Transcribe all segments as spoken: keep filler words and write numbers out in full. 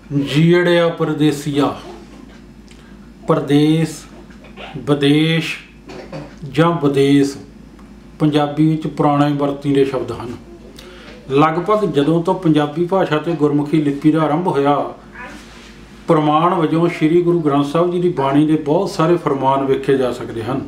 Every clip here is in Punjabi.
ਜੀੜਿਆ ਪਰਦੇਸੀਆ। ਪ੍ਰਦੇਸ, ਵਿਦੇਸ਼ ਜਾਂ ਵਿਦੇਸ਼ ਪੰਜਾਬੀ ਵਿੱਚ ਪੁਰਾਣੇ ਵਰਤੀਂਦੇ ਸ਼ਬਦ ਹਨ। ਲਗਭਗ ਜਦੋਂ ਤੋਂ ਪੰਜਾਬੀ ਭਾਸ਼ਾ ਤੇ ਗੁਰਮੁਖੀ ਲਿਪੀ ਦਾ ਆਰੰਭ ਹੋਇਆ, ਪ੍ਰਮਾਣ ਵਜੋਂ ਸ੍ਰੀ ਗੁਰੂ ਗ੍ਰੰਥ ਸਾਹਿਬ ਜੀ ਦੀ ਬਾਣੀ ਦੇ ਬਹੁਤ ਸਾਰੇ ਫਰਮਾਨ ਵੇਖੇ ਜਾ ਸਕਦੇ ਹਨ।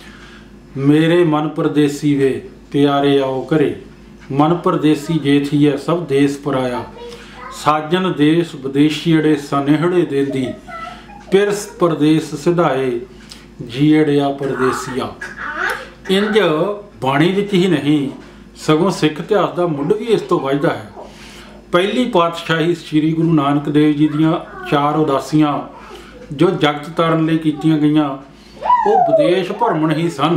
ਮੇਰੇ ਮਨ ਪਰਦੇਸੀ ਵੇ ਪਿਆਰੇ ਆਓ ਘਰੇ, ਮਨ ਪਰਦੇਸੀ ਜੇ ਥੀਐ ਸਭ ਦੇਸ ਪਰਾਇਆ, ਸਾਜਨ ਦੇਸ਼ ਵਿਦੇਸ਼ੀ ਅੜੇ ਸਨੇਹੜੇ ਦੇਂਦੀ, ਪਿਰਸ ਪਰਦੇਸ ਸਿਧਾਏ ਜੀੜਿਆ ਪਰਦੇਸੀਆ। ਇੰਜ ਬਾਣੀ ਵਿੱਚ ਹੀ ਨਹੀਂ ਸਗੋਂ ਸਿੱਖ ਇਤਿਹਾਸ ਦਾ ਮੁੱਢ ਵੀ ਇਸ ਤੋਂ ਵੱਜਦਾ ਹੈ। ਪਹਿਲੀ ਪਾਤਸ਼ਾਹੀ ਸ੍ਰੀ ਗੁਰੂ ਨਾਨਕ ਦੇਵ ਜੀ ਦੀਆਂ ਚਾਰ ਉਦਾਸੀਆਂ ਜੋ ਜਗਤ ਤਾਰਨ ਲਈ ਕੀਤੀਆਂ ਗਈਆਂ, ਉਹ ਵਿਦੇਸ਼ ਭਰਮਣ ਹੀ ਸਨ।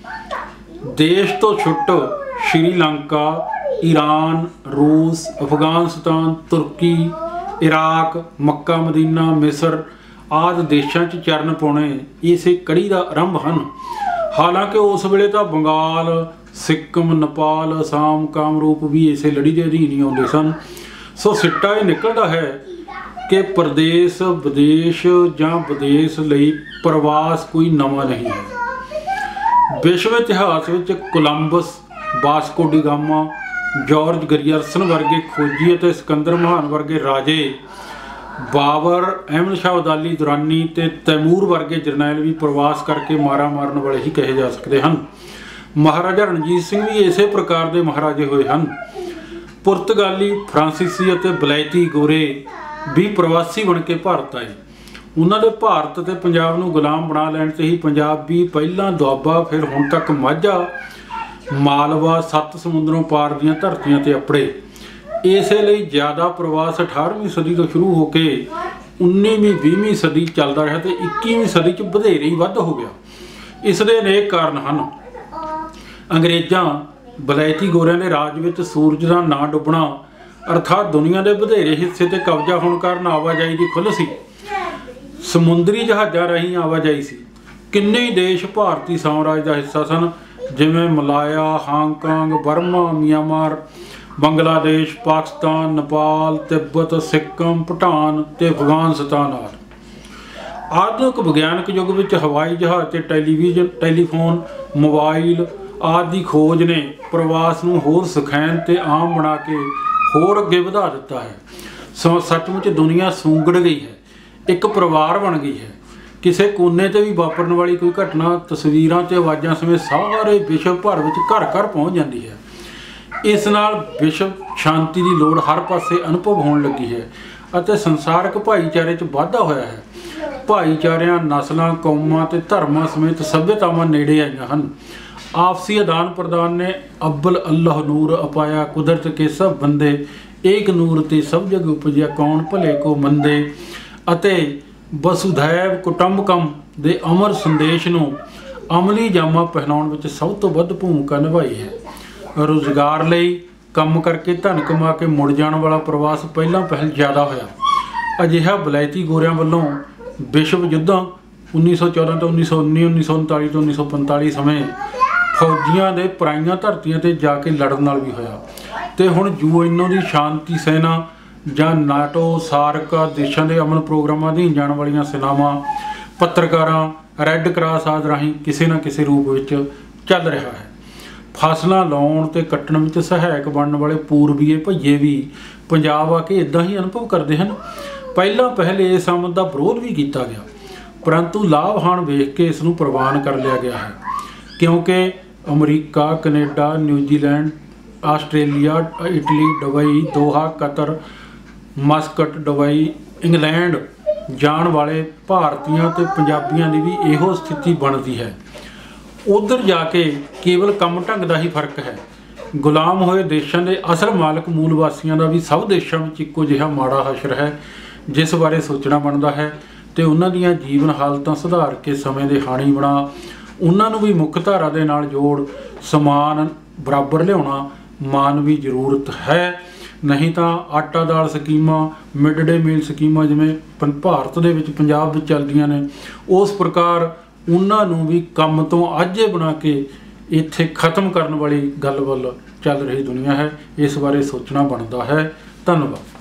ਦੇਸ਼ ਤੋਂ ਛੁੱਟ ਸ਼੍ਰੀਲੰਕਾ, ਈਰਾਨ, ਰੂਸ, ਅਫਗਾਨਿਸਤਾਨ, ਤੁਰਕੀ, ਇਰਾਕ, ਮੱਕਾ ਮਦੀਨਾ, ਮਿਸਰ ਆਦਿ ਦੇਸ਼ਾਂ 'ਚ ਚਰਨ ਪਾਉਣੇ ਇਸੇ ਕੜੀ ਦਾ ਆਰੰਭ ਹਨ। ਹਾਲਾਂਕਿ ਉਸ ਵੇਲੇ ਤਾਂ ਬੰਗਾਲ, ਸਿੱਕਮ, ਨੇਪਾਲ, ਅਸਾਮ, ਕਾਮਰੂਪ ਵੀ ਇਸੇ ਲੜੀ ਦੇ ਅਧੀਨ ਹੀ ਆਉਂਦੇ ਸਨ। ਸੋ ਸਿੱਟਾ ਇਹ ਨਿਕਲਦਾ ਹੈ ਕਿ ਪ੍ਰਦੇਸ਼, ਵਿਦੇਸ਼ ਜਾਂ ਵਿਦੇਸ਼ ਲਈ ਪ੍ਰਵਾਸ ਕੋਈ ਨਵਾਂ ਨਹੀਂ ਹੈ। ਵਿਸ਼ਵ ਇਤਿਹਾਸ ਵਿੱਚ Columbus, Vasco da Gama, George Grierson ਵਰਗੇ ਖੋਜੀ ਅਤੇ ਸਿਕੰਦਰ ਮਹਾਨ ਵਰਗੇ ਰਾਜੇ, ਬਾਬਰ, ਅਹਿਮਦ ਸ਼ਾਹ ਅਬਦਾਲੀ ਦੁਰਾਨੀ ਤੇ ਤੈਮੂਰ ਵਰਗੇ ਜਰਨੈਲ ਵੀ ਪ੍ਰਵਾਸ ਕਰਕੇ ਮਾਰਾ ਮਾਰਨ ਵਾਲੇ ਹੀ ਕਹੇ ਜਾ ਸਕਦੇ ਹਨ। ਮਹਾਰਾਜਾ ਰਣਜੀਤ ਸਿੰਘ ਵੀ ਇਸੇ ਪ੍ਰਕਾਰ ਦੇ ਮਹਾਰਾਜੇ ਹੋਏ ਹਨ। ਪੁਰਤਗਾਲੀ, ਫਰਾਂਸੀਸੀ ਅਤੇ ਬਲੈਤੀ ਗੋਰੇ ਵੀ ਪ੍ਰਵਾਸੀ ਬਣ ਕੇ ਭਾਰਤ ਆਏ। ਉਹਨਾਂ ਦੇ ਭਾਰਤ ਅਤੇ ਪੰਜਾਬ ਨੂੰ ਗੁਲਾਮ ਬਣਾ ਲੈਣ 'ਤੇ ਹੀ ਪੰਜਾਬੀ ਪਹਿਲਾਂ ਦੁਆਬਾ, ਫਿਰ ਹੁਣ ਤੱਕ ਮਾਝਾ, ਮਾਲਵਾ, ਸੱਤ ਸਮੁੰਦਰੋਂ ਪਾਰ ਦੀਆਂ ਧਰਤੀਆਂ 'ਤੇ ਅੱਪੜੇ। ਇਸੇ ਲਈ ਜ਼ਿਆਦਾ ਪ੍ਰਵਾਸ ਅਠਾਰਵੀਂ ਸਦੀ ਤੋਂ ਸ਼ੁਰੂ ਹੋ ਕੇ ਉੱਨੀਵੀਂ ਵੀਹਵੀਂ ਸਦੀ ਚੱਲਦਾ ਰਿਹਾ ਅਤੇ ਇੱਕੀਵੀਂ ਸਦੀ 'ਚ ਵਧੇਰੇ ਹੀ ਵੱਧ ਹੋ ਗਿਆ। ਇਸ ਦੇ ਅਨੇਕ ਕਾਰਨ ਹਨ। ਅੰਗਰੇਜ਼ਾਂ, ਬਲੈਤੀ ਗੋਰਿਆਂ ਦੇ ਰਾਜ ਵਿੱਚ ਸੂਰਜ ਦਾ ਨਾ ਡੁੱਬਣਾ ਅਰਥਾਤ ਦੁਨੀਆ ਦੇ ਵਧੇਰੇ ਹਿੱਸੇ 'ਤੇ ਕਬਜ਼ਾ ਹੋਣ ਕਾਰਨ ਆਵਾਜਾਈ ਦੀ ਖੁੱਲ੍ਹ ਸੀ। ਸਮੁੰਦਰੀ ਜਹਾਜ਼ਾਂ ਰਾਹੀਂ ਆਵਾਜਾਈ ਸੀ। ਕਿੰਨੇ ਹੀ ਦੇਸ਼ ਭਾਰਤੀ ਸਾਮਰਾਜ ਦਾ ਹਿੱਸਾ ਸਨ, ਜਿਵੇਂ Malaya, Hong Kong, Burma, Myanmar, Bangladesh, Pakistan, Nepal, Tibet, Sikkim, Bhutan ਤੇ ਅਫਗਾਨਿਸਤਾਨ ਆਦਿ। ਆਧੁਨਿਕ ਵਿਗਿਆਨਕ ਯੁੱਗ ਵਿੱਚ ਹਵਾਈ ਜਹਾਜ਼ ਤੇ ਟੈਲੀਵਿਜ਼ਨ, ਟੈਲੀਫੋਨ, ਮੋਬਾਈਲ ਆਦਿ ਦੀ ਖੋਜ ਨੇ ਪ੍ਰਵਾਸ ਨੂੰ ਹੋਰ ਸੁਖੈਨ ਤੇ ਆਮ ਬਣਾ ਕੇ ਹੋਰ ਅੱਗੇ ਵਧਾ ਦਿੱਤਾ ਹੈ। ਸੋ ਸੱਚਮੁੱਚ ਦੁਨੀਆ ਸੁੰਗੜ ਗਈ ਹੈ, ਇੱਕ ਪਰਿਵਾਰ ਬਣ ਗਈ ਹੈ। ਕਿਸੇ ਕੋਨੇ 'ਤੇ ਵੀ ਵਾਪਰਨ ਵਾਲੀ ਕੋਈ ਘਟਨਾ ਤਸਵੀਰਾਂ ਤੇ ਆਵਾਜ਼ਾਂ ਸਮੇਤ ਸਾਰੇ ਵਿਸ਼ਵ ਭਰ ਵਿੱਚ ਘਰ ਘਰ ਪਹੁੰਚ ਜਾਂਦੀ ਹੈ। ਇਸ ਨਾਲ ਵਿਸ਼ਵ ਸ਼ਾਂਤੀ ਦੀ ਲੋੜ ਹਰ ਪਾਸੇ ਅਨੁਭਵ ਹੋਣ ਲੱਗੀ ਹੈ ਅਤੇ ਸੰਸਾਰਕ ਭਾਈਚਾਰੇ 'ਚ ਵਾਧਾ ਹੋਇਆ ਹੈ। ਭਾਈਚਾਰਿਆਂ, ਨਸਲਾਂ, ਕੌਮਾਂ ਤੇ ਧਰਮਾਂ ਸਮੇਤ ਸੱਭਿਅਤਾਵਾਂ ਨੇੜੇ ਆਈਆਂ ਹਨ। ਆਪਸੀ ਆਦਾਨ ਪ੍ਰਦਾਨ ਨੇ ਅੱਬਲ ਅੱਲਾਹ ਨੂਰ ਅਪਾਇਆ, ਕੁਦਰਤ ਕੇ ਸਭ ਬੰਦੇ ਏਕ ਨੂਰ ਤੇ ਸਭ ਜਗ ਉਪਜਿਆ, ਕੌਣ ਭਲੇ ਕੋ ਮੰਦੇ ਅਤੇ ਵਸੁਧੈਵ ਕੁਟੰਬਕਮ ਦੇ ਅਮਰ ਸੰਦੇਸ਼ ਨੂੰ ਅਮਲੀ ਜਾਮਾ ਪਹਿਨਾਉਣ ਵਿੱਚ ਸਭ ਤੋਂ ਵੱਧ ਭੂਮਿਕਾ ਨਿਭਾਈ ਹੈ। ਰੁਜ਼ਗਾਰ ਲਈ ਕੰਮ ਕਰਕੇ ਧਨ ਕਮਾ ਕੇ ਮੁੜ ਜਾਣ ਵਾਲਾ ਪ੍ਰਵਾਸ ਪਹਿਲਾਂ ਪਹਿਲ ਜ਼ਿਆਦਾ ਹੋਇਆ। ਅਜਿਹਾ ਬਲੈਤੀ ਗੋਰਿਆਂ ਵੱਲੋਂ ਵਿਸ਼ਵ ਯੁੱਧਾਂ ਉੱਨੀ ਸੌ ਚੌਦਾਂ ਤੋਂ ਉੱਨੀ ਸੌ ਉੱਨੀ, ਉੱਨੀ ਸੌ ਉਨਤਾਲੀ ਤੋਂ ਉੱਨੀ ਸੌ ਪੰਤਾਲੀ ਸਮੇਂ ਫੌਜੀਆਂ ਦੇ ਪਰਾਈਆਂ ਧਰਤੀਆਂ 'ਤੇ ਜਾ ਕੇ ਲੜਨ ਨਾਲ ਵੀ ਹੋਇਆ। ਅਤੇ ਹੁਣ ਯੂ ਐਨ ਓ ਦੀ ਸ਼ਾਂਤੀ ਸੈਨਾ ਜਾਂ ਨਾਟੋ, ਸਾਰਕ ਦੇਸ਼ਾਂ ਦੇ ਅਮਨ ਪ੍ਰੋਗਰਾਮਾਂ ਅਧੀਨ ਜਾਣ ਵਾਲੀਆਂ ਸੈਨਾਵਾਂ, ਪੱਤਰਕਾਰਾਂ, ਰੈੱਡ ਕਰਾਸ ਆਦਿ ਰਾਹੀਂ ਕਿਸੇ ਨਾ ਕਿਸੇ ਰੂਪ ਵਿੱਚ ਚੱਲ ਰਿਹਾ ਹੈ। ਫਸਲਾਂ ਲਾਉਣ ਤੇ ਕੱਟਣ ਵਿੱਚ ਸਹਾਇਕ ਬਣਨ ਵਾਲੇ ਪੂਰਬੀਏ ਭਈਏ ਵੀ ਪੰਜਾਬ ਆ ਕੇ ਇੱਦਾਂ ਹੀ ਅਨੁਭਵ ਕਰਦੇ ਹਨ। ਪਹਿਲਾਂ ਪਹਿਲੇ ਇਸ ਆਮਦ ਦਾ ਵਿਰੋਧ ਵੀ ਕੀਤਾ ਗਿਆ, ਪਰੰਤੂ ਲਾਭਹਾਨ ਵੇਖ ਕੇ ਇਸ ਨੂੰ ਪ੍ਰਵਾਨ ਕਰ ਲਿਆ ਗਿਆ ਹੈ, ਕਿਉਂਕਿ America, Canada, New Zealand, Australia, Italy, Dubai, Doha, Qatar, Muscat, Dubai, England ਜਾਣ ਵਾਲੇ ਭਾਰਤੀਆਂ ਤੇ ਪੰਜਾਬੀਆਂ ਦੀ ਵੀ ਇਹੋ ਸਥਿਤੀ ਬਣਦੀ ਹੈ। ਉੱਧਰ ਜਾ ਕੇ ਕੇਵਲ ਕੰਮ ਢੰਗ ਦਾ ਹੀ ਫਰਕ ਹੈ। ਗੁਲਾਮ ਹੋਏ ਦੇਸ਼ਾਂ ਦੇ ਅਸਲ ਮਾਲਕ ਮੂਲ ਵਾਸੀਆਂ ਦਾ ਵੀ ਸਭ ਦੇਸ਼ਾਂ ਵਿੱਚ ਇੱਕੋ ਜਿਹਾ ਮਾੜਾ ਹਸ਼ਰ ਹੈ, ਜਿਸ ਬਾਰੇ ਸੋਚਣਾ ਬਣਦਾ ਹੈ ਅਤੇ ਉਹਨਾਂ ਦੀਆਂ ਜੀਵਨ ਹਾਲਤਾਂ ਸੁਧਾਰ ਕੇ ਸਮੇਂ ਦੇ ਹਾਣੀ ਬਣਾ ਉਹਨਾਂ ਨੂੰ ਵੀ ਮੁੱਖ ਧਾਰਾ ਦੇ ਨਾਲ ਜੋੜ ਸਮਾਨ ਬਰਾਬਰ ਲਿਆਉਣਾ ਮਾਨਵੀ ਜ਼ਰੂਰਤ ਹੈ। ਨਹੀਂ ਤਾਂ ਆਟਾ ਦਾਲ ਸਕੀਮਾਂ, ਮਿਡ ਡੇ ਮੀਲ ਸਕੀਮਾਂ ਜਿਵੇਂ ਭਾਰਤ ਦੇ ਵਿੱਚ ਪੰਜਾਬ ਵਿੱਚ ਚੱਲਦੀਆਂ ਨੇ, ਉਸ ਪ੍ਰਕਾਰ ਉਹਨਾਂ ਨੂੰ ਵੀ ਕੰਮ ਤੋਂ ਆਝੇ ਬਣਾ ਕੇ ਇੱਥੇ ਖ਼ਤਮ ਕਰਨ ਵਾਲੀ ਗੱਲ ਵੱਲ ਚੱਲ ਰਹੀ ਦੁਨੀਆ ਹੈ। ਇਸ ਬਾਰੇ ਸੋਚਣਾ ਬਣਦਾ ਹੈ। ਧੰਨਵਾਦ।